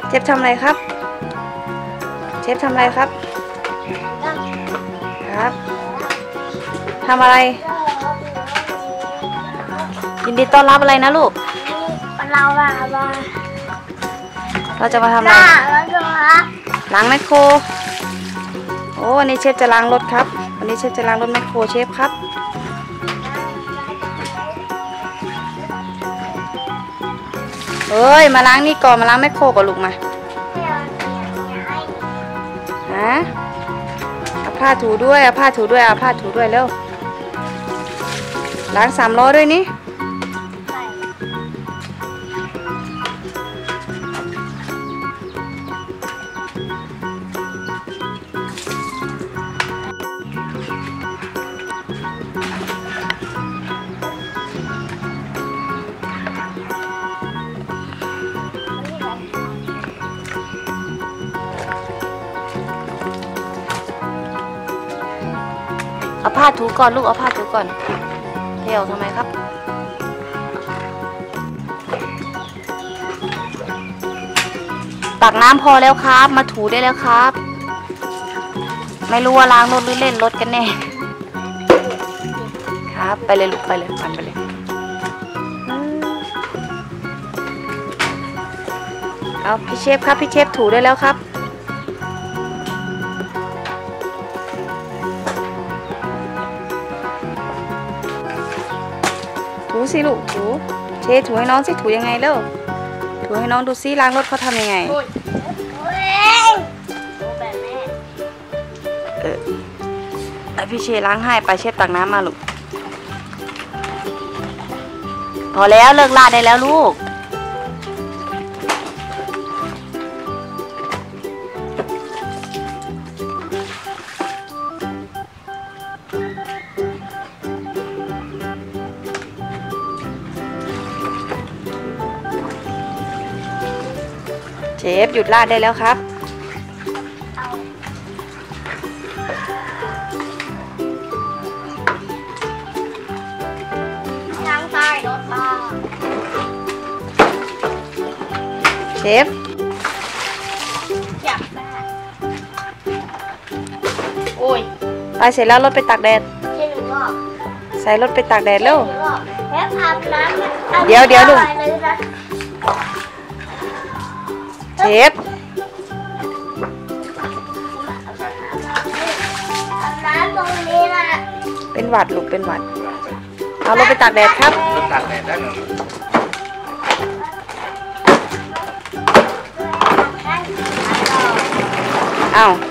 เชฟทำอะไรครับเชฟทำอะไรครับครับทำอะไรยินดีต้อนรับอะไรนะลูกเราจะมาทำอะไรล้างแมคโครโอ้วันนี้เชฟจะล้างรถครับวันนี้เชฟจะล้างรถแมคโครเชฟครับเฮ้ยมาล้างนี่ก่อนมาล้างแมคโครก่อนลูกมาฮะเอาผ้าถูด้วยเอาผ้าถูด้วยเอาผ้าถูด้วยเร็วล้าง3 ล้อด้วยนี่เอาผ้าถูก่อนลูกเอาผ้าถูก่อนเที่ยวทำไมครับตักน้ำพอแล้วครับมาถูได้แล้วครับไม่รู้ว่าล้างรถหรือเล่นรถกันแน่ครับไปเลยลูกไปเลยปั่นไปเลยเอาพี่เชฟครับพี่เชฟถูได้แล้วครับถูสิลูกถูเชฟถูให้น้องสิถูยังไงเล่าถูให้น้องดูซิล้างรถเขาทำยังไงพี่เชฟล้างให้ไปเชฟตักน้ำมาลูกพอแล้วเลิกลาได้แล้วลูกเชฟหยุดลาดได้แล้วครับล้างใต้รถบ้าเชฟอยากได้โอ้ยไปเสร็จแล้วรถไปตากแดดใส่รถไปตากแดดเร็วแค่อาบน้ำเดี๋ยวลูกเชฟเป็นหวัดลูกเป็นหวัดเอารถไปตากแดดครับตากแดดได้หนึ่งอ้าว